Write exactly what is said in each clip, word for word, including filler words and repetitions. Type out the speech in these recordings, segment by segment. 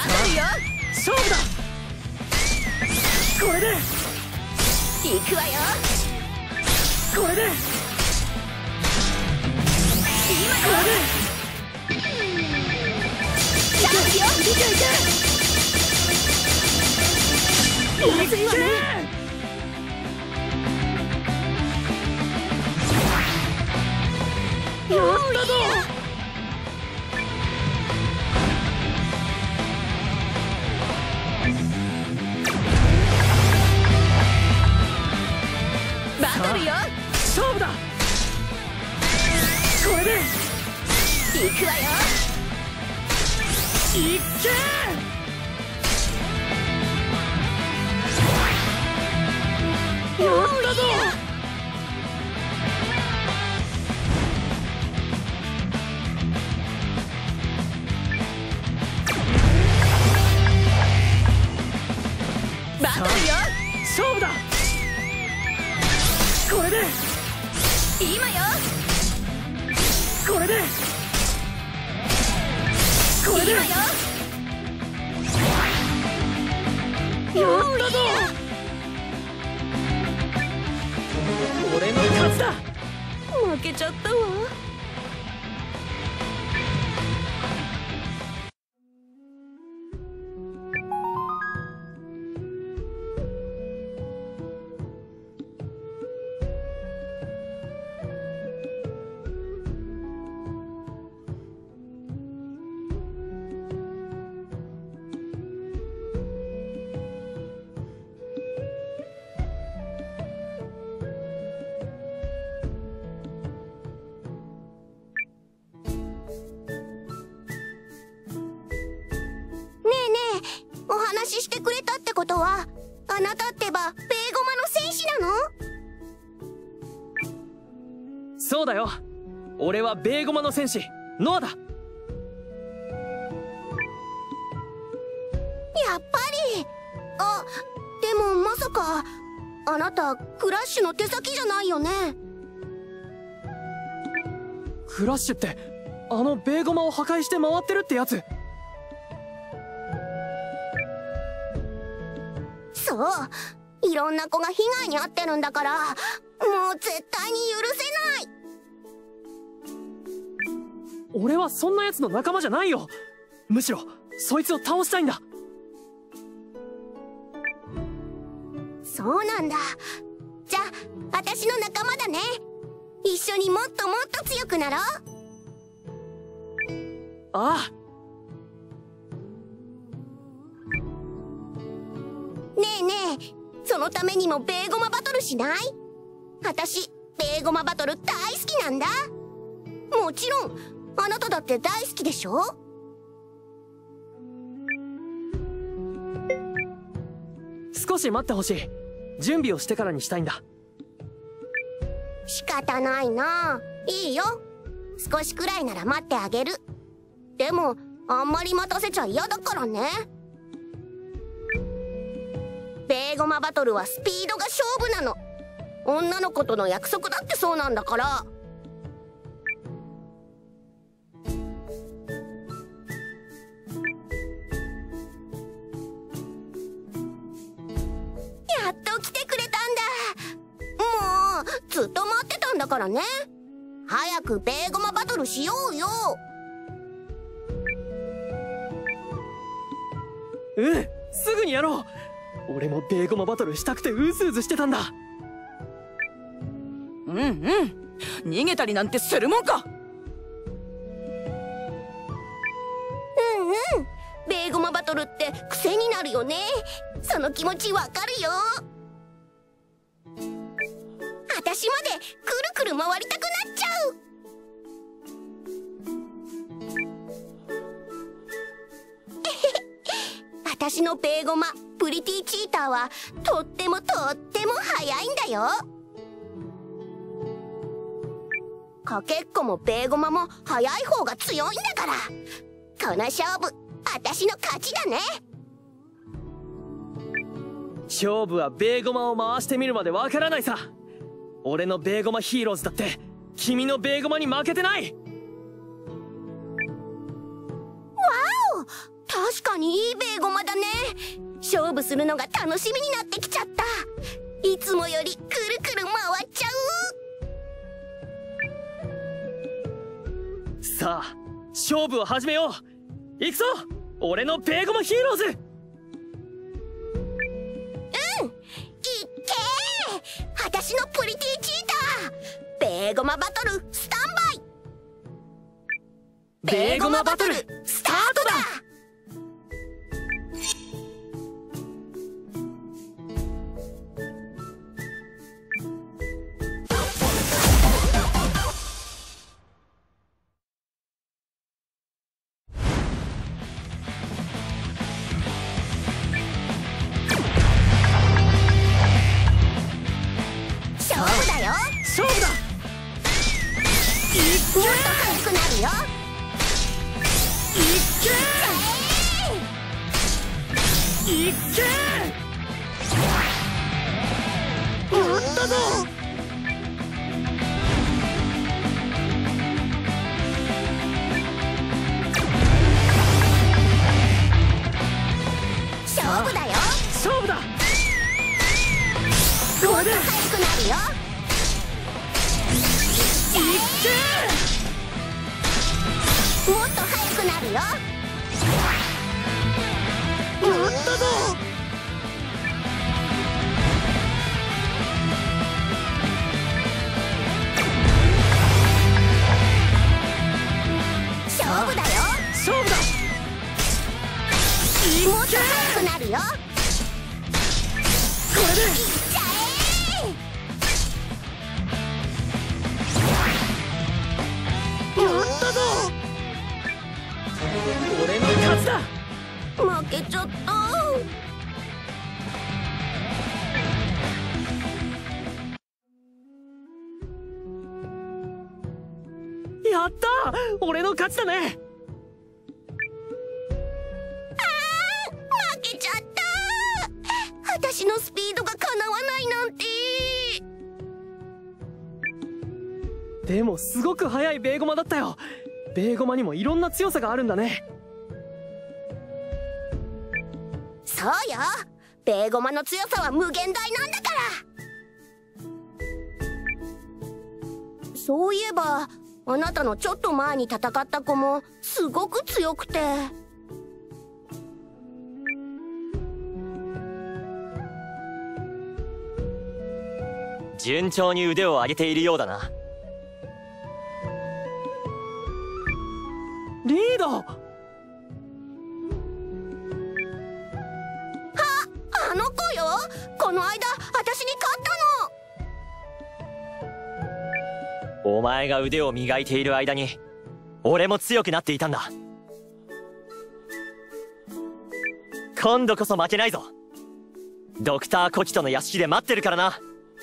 ルよ。 勝負だ。これで行くわよ。 これで今よ。 これでチャンスよ。 いけいけまずいわね。 やったぞ。 バトルよ。 勝負だ。これで行くわよ。 いっけー。やったぞ。 バトルよ。 勝負だ。これで今よ。 これでこれで今よ。 やったぞ。俺の勝ちだ。 負けちゃったわ。 お話ししてくれたってことは、あなたってばベーゴマの戦士なの？ そうだよ。俺はベーゴマの戦士ノアだ。 やっぱり。あ、でもまさかあなたクラッシュの手先じゃないよね？ クラッシュってあのベーゴマを破壊して回ってるってやつ？ そう、いろんな子が被害に遭ってるんだから、もう絶対に許せない。 俺はそんなやつの仲間じゃないよ。むしろそいつを倒したいんだ。 そうなんだ。じゃあ私の仲間だね。一緒にもっともっと強くなろう。 ああ。 ねえねえ、そのためにもベーゴマバトルしない？私ベーゴマバトル大好きなんだ。もちろんあなただって大好きでしょ？ 少し待ってほしい。準備をしてからにしたいんだ。 仕方ないな。いいよ、少しくらいなら待ってあげる。でもあんまり待たせちゃ嫌だからね。ベーゴマバトルはスピードが勝負なの。女の子との約束だってそうなんだから。やっと来てくれたんだ。もうずっと待ってたんだからね。早くベーゴマバトルしようよ。 うん、すぐにやろう。俺もベーゴマバトルしたくてうずうずしてたんだ。 うんうん、逃げたりなんてするもんか。 うんうん、ベーゴマバトルって癖になるよね。その気持ちわかるよ。私までくるくる回りたくなっちゃう。私のベーゴマプリティチーターはとってもとっても速いんだよ。かけっこもベーゴマも速い方が強いんだから、この勝負私の勝ちだね。 勝負はベーゴマを回してみるまでわからないさ。俺のベーゴマヒーローズだって君のベーゴマに負けてない。 わお、 確かにいいベーゴマだね。勝負するのが楽しみになってきちゃった。いつもよりくるくる回っちゃう。さあ勝負を始めよう。行くぞ俺のベーゴマヒーローズ。 うん、いっけー。私のプリティチーター、ベーゴマバトルスタンバイ。 ベーゴマバトルスタートだ。 勝負だよ。 勝負だ。 もっと速くなるよ。 いっけーいっけー。やったぞ。 勝負だよ。 勝負だ。 もっと速くなるよ。 いっけー。もっと速くなるよ。 やったぞ。 勝負だよ。 勝負だ。 もっと速くなるよ。 これでいっちゃえ。 やったぞ。俺の勝ちだ。 負けちゃった。 やった俺の勝ちだね。 あー、負けちゃった。私のスピードがかなわないなんて。 でもすごく速いベーゴマだったよ。ベーゴマにもいろんな強さがあるんだね。 そうよ。ベーゴマの強さは無限大なんだから。そういえばあなたのちょっと前に戦った子もすごく強くて。 順調に腕を上げているようだな。 リード。 あ、あの子よ。この間私に勝ったの。 お前が腕を磨いている間に俺も強くなっていたんだ。今度こそ負けないぞ。ドクターコキトの屋敷で待ってるからな。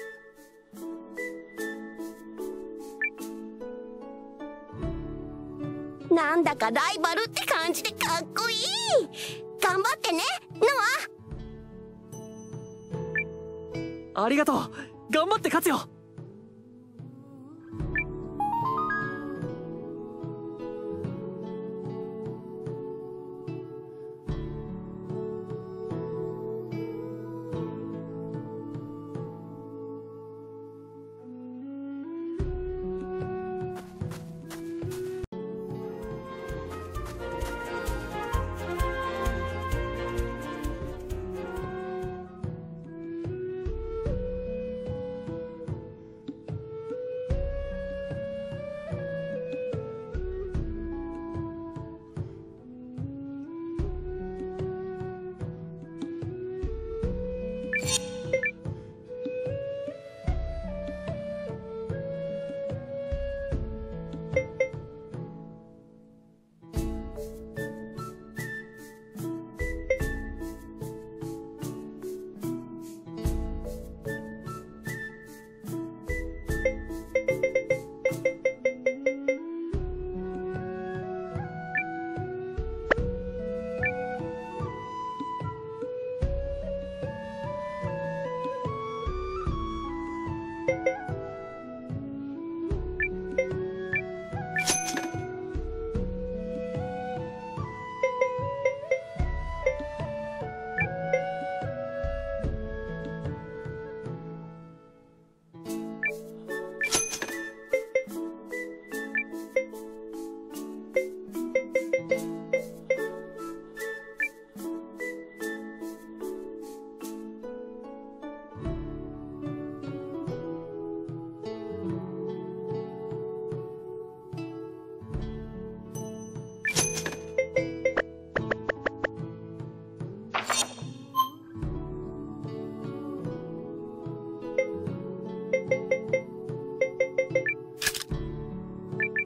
なんだかライバルって感じでかっこいい。頑張ってね、ノア。 ありがとう。頑張って勝つよ。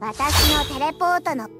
私のテレポートの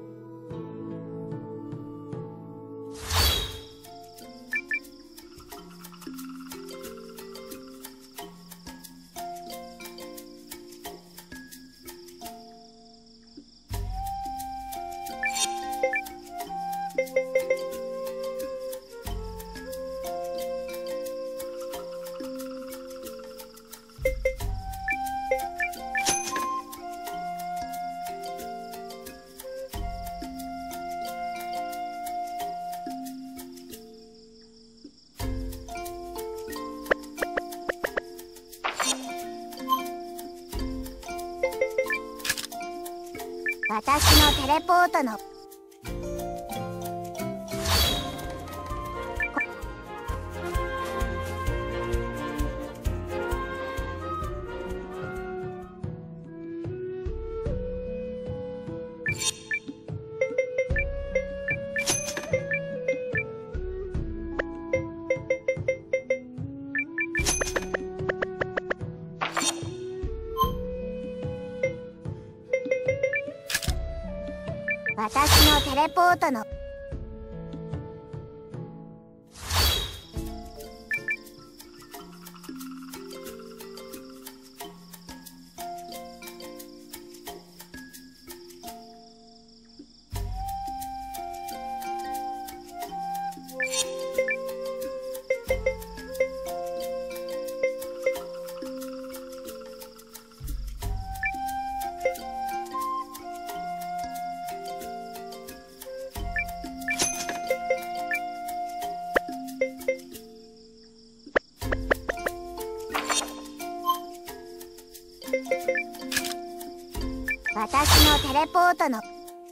私のテレポートの私のテレポートの私のテレポートの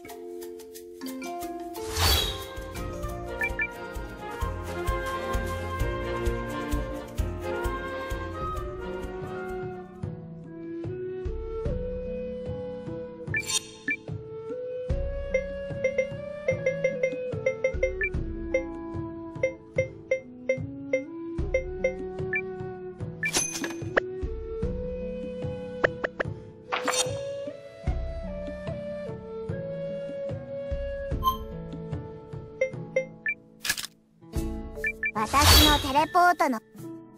私のテレポートの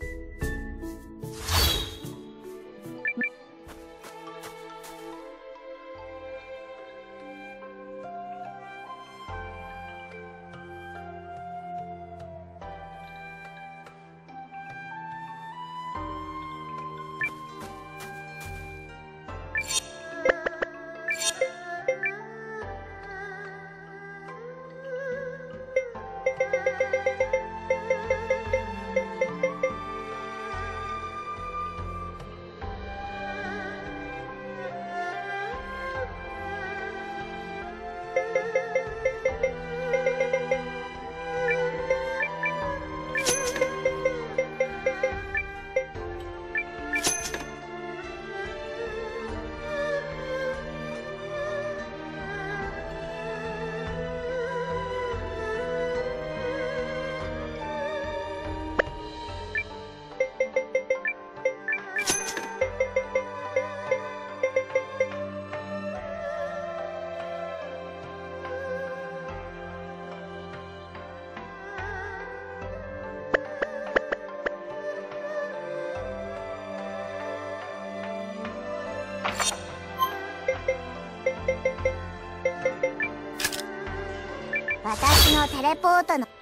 私のテレポートの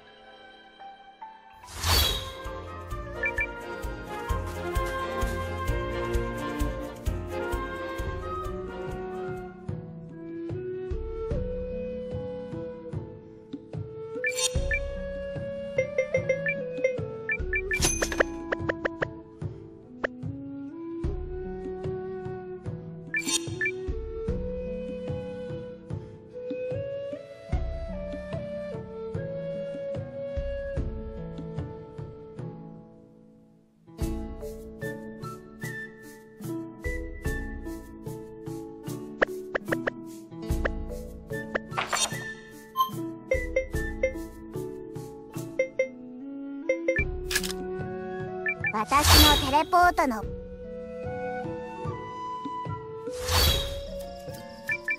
私のテレポートの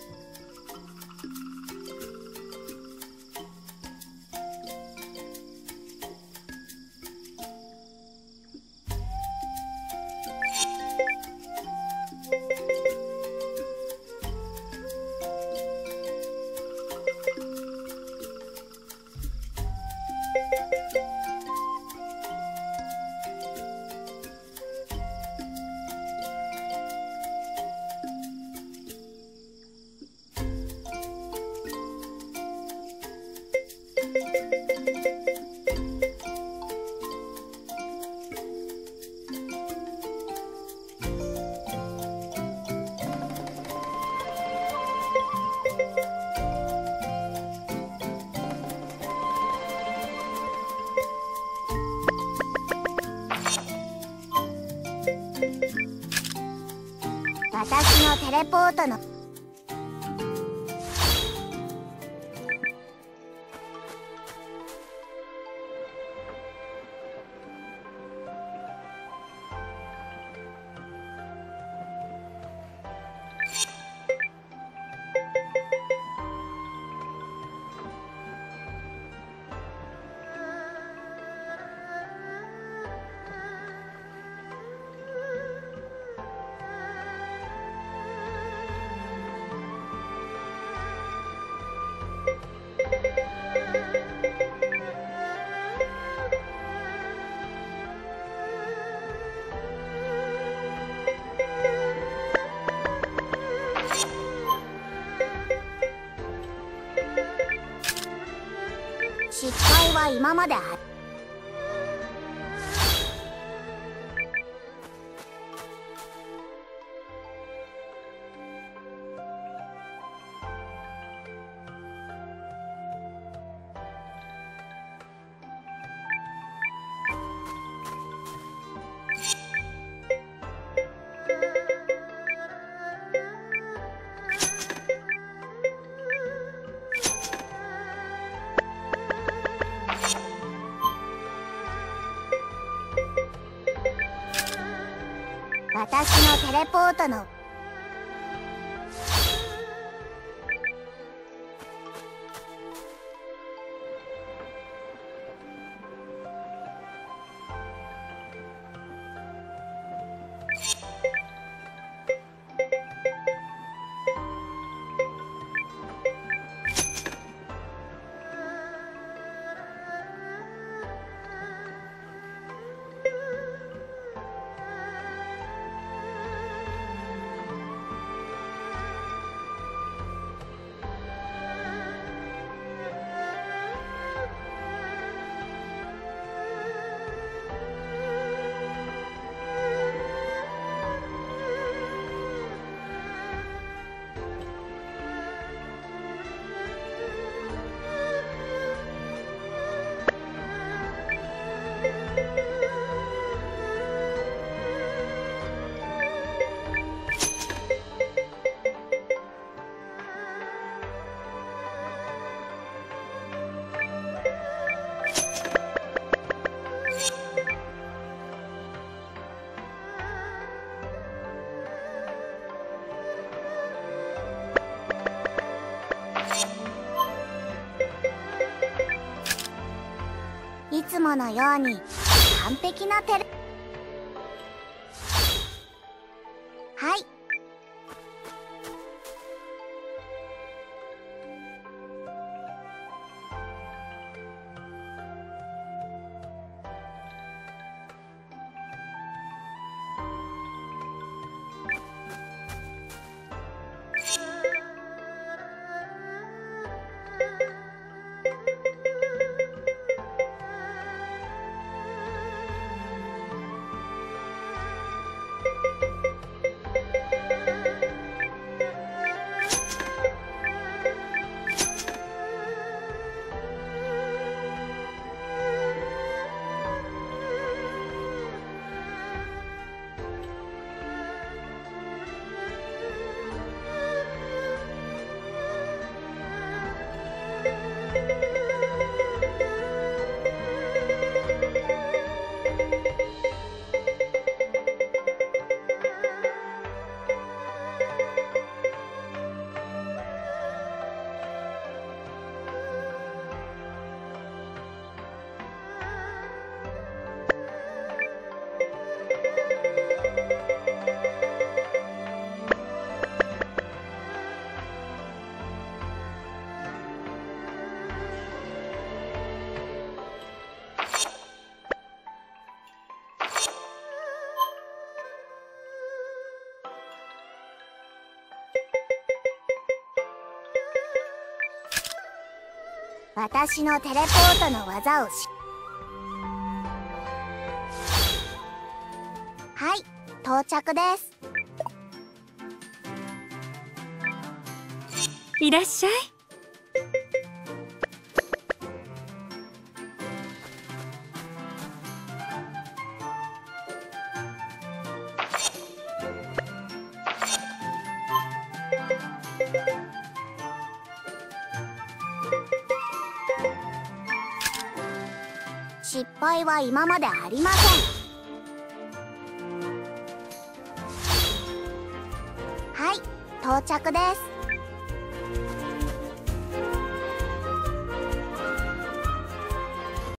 テレポートの失敗は今まである。私のテレポートのいつものように完璧なテレはい。私のテレポートの技をしはい、到着です。 いらっしゃい。 失敗は今までありません。はい、到着です。